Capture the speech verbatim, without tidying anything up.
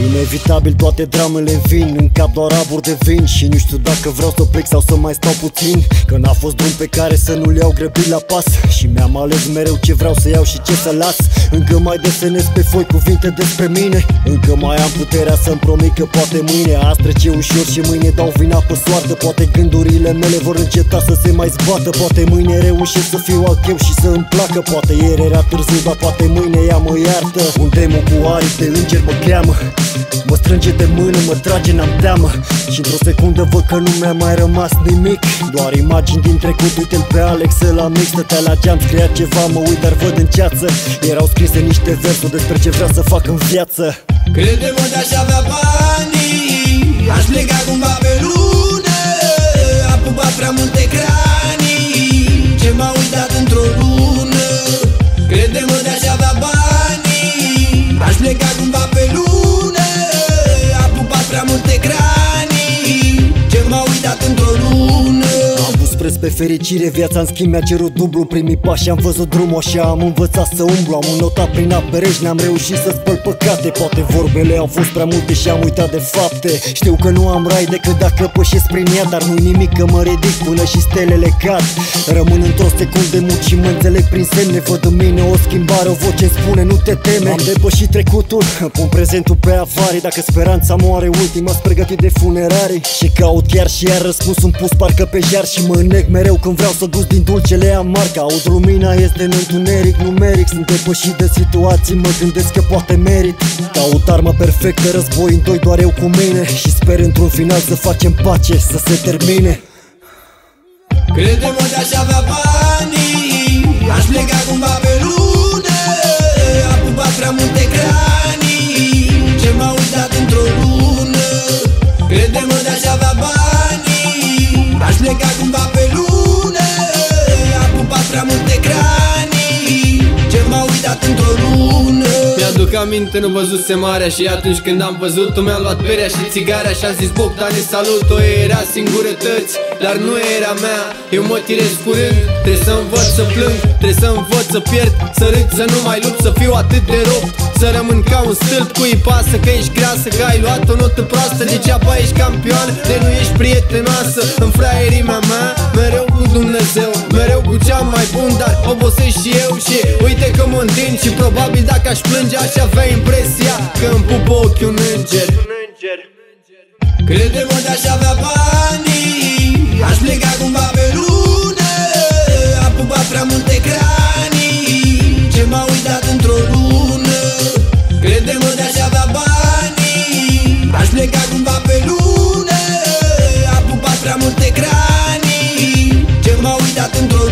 Inevitabil toate dramele vin, în cap doar abur de vin. Și nu știu dacă vreau să plec sau să mai stau puțin, că n-a fost drum pe care să nu-l iau grăbit la pas. Și mi-am ales mereu ce vreau să iau și ce să las. Încă mai desenez pe foi cuvinte despre mine, încă mai am puterea să-mi promit că poate mâine azi trece ușor și mâine dau vina pe soartă. Poate gândurile mele vor înceta să se mai zbată, poate mâine reușesc să fiu alt eu și să îmi placă. Poate ieri era târziu, dar poate mâine ea mă iartă. Un demon cu aripi de înger mă cheamă, mă strânge de mână, mă trage, n-am teamă. Și într-o secundă văd că nu mi-a mai rămas nimic, doar imagini din trecut. Uite-l pe Alex ăla mic, stătea la geam, scria ceva, mă uit dar văd în ceață. Erau scrise niște versuri despre ce vrea să fac în viață. Crede-mă, de-aș avea banii, aș pleca cumva pe lună. Am pupat prea multe cranii, ce m-au uitat într-o lună. Crede-mă, de-aș avea banii, aș pleca cumva pe lună. Am pupat prea multe cranii, ce m-au uitat într-o lună. Am pus preț pe fericire, viața în schimb mi-a cerut dublu. Primii pași am văzut drumul așa, am învățat să umblu. Am înnotat prin aperești, n-am reușit să spăl păcate. Poate vorbele au fost prea multe și am uitat de fapte. Știu că nu am rai decât dacă pășesc prin ea, dar nu-i nimic că mă ridic până și stelele cad. Rămân într-o secundă mut și mă înțeleg prin semne. Văd în mine o schimbare, o voce spune nu te teme. Am depășit trecutul, pun prezentul pe avarii. Dacă speranța moare ultima, pregătit de funerare. Și caut chiar și iar răspunsul pus parcă pe jar. Și mă înnec mereu când vreau să gust din dulcele amar. Că aud lumina este în întuneric numeric. Sunt depășit de situații, mă gândesc că poate merit. Caut armă perfectă, război în doi doar eu cu mine. Și sper într-un final să facem pace, să se termine. Crede-mă, de-aș avea banii, aș pleca cumva pe lună. Am pupat prea multe cranii, ce m-au uitat într-o lună. Crede-mă, de-aș avea banii, aș pleca cumva pe lună. Am pupat prea multe cranii, ce m-au uitat într-o lună. Mi-aduc aminte, nu văzuse marea și atunci când am văzut-o mi-am luat berea și țigarea și am zis Bogdane salut-o, era singurătăți, dar nu era mea. Eu mă tirez curând, trebuie să învăț să plâng, trebuie să învăț să pierd, să râd, să nu mai lupt, să fiu atât de rupt, să rămân ca un stâlp. Cui pasă că ești creasă, că ai luat o notă proastă, degeaba ești campioană, de nu ești prietenoasă. În fraierimea mea, mereu cu Dumnezeu, mereu cu cea mai bun, dar obosesc și eu. Și uite că mă întind și probabil dacă aș plânge aș avea impresia că îmi pupă ochiul un înger. Crede-mă, de-aș avea banii, aș pleca cumva pe lună. Am pupat prea multe cranii, ce m-au uitat într-o lună. Crede-mă, de-aș avea banii, aș pleca cumva pe lună. Am pupat prea multe cranii, ce m-au uitat într-o lună.